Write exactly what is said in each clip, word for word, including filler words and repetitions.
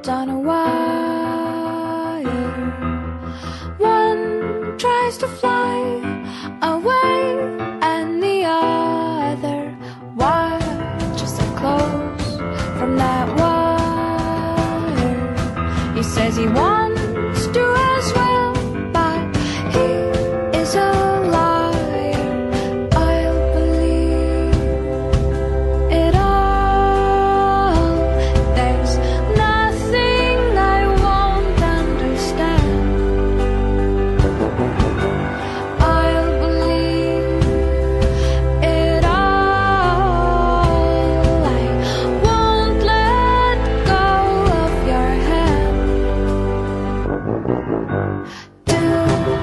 on a wire. One tries to fly away, and the other watches it close from that wire. He says he wants to as well, but he is a liar. I'll believe it all. There's nothing I won't understand. I'll believe it all. I won't let go of your hand. Two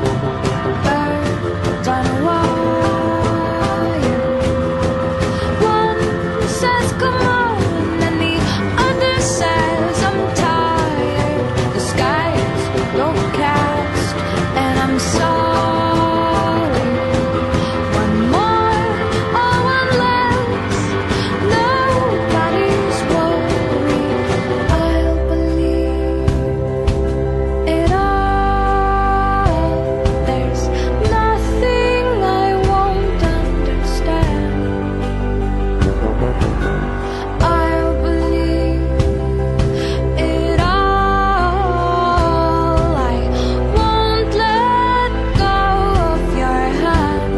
birds on a wire. One says come on, and the other says I'm tired. The sky's overcast, and I'm sorry. One more or one less, nobody's worried. I'll believe it all. There's nothing I won't understand. I'll believe it all. I won't let go of your hand.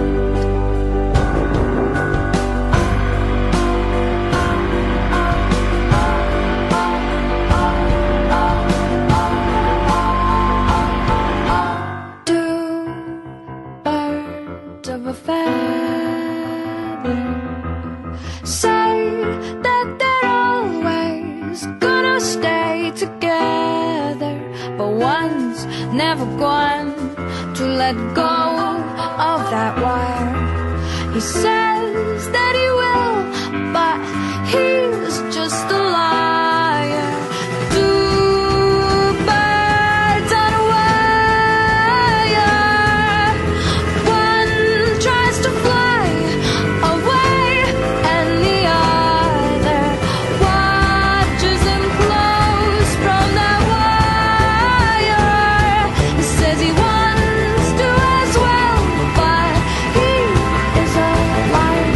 Two birds of a feather say that they're always gonna stay together, but one's never going to let go of that wire. He says that he will, but he's just a liar. Two birds on a wire. One tries to fly away, and the other watches him close from that wire. He says he wants to as well, but he is a liar.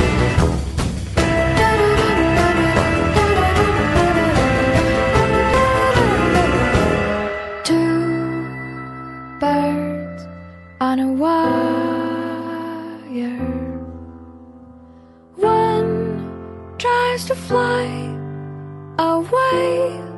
Two birds on a wire. One tries to fly away,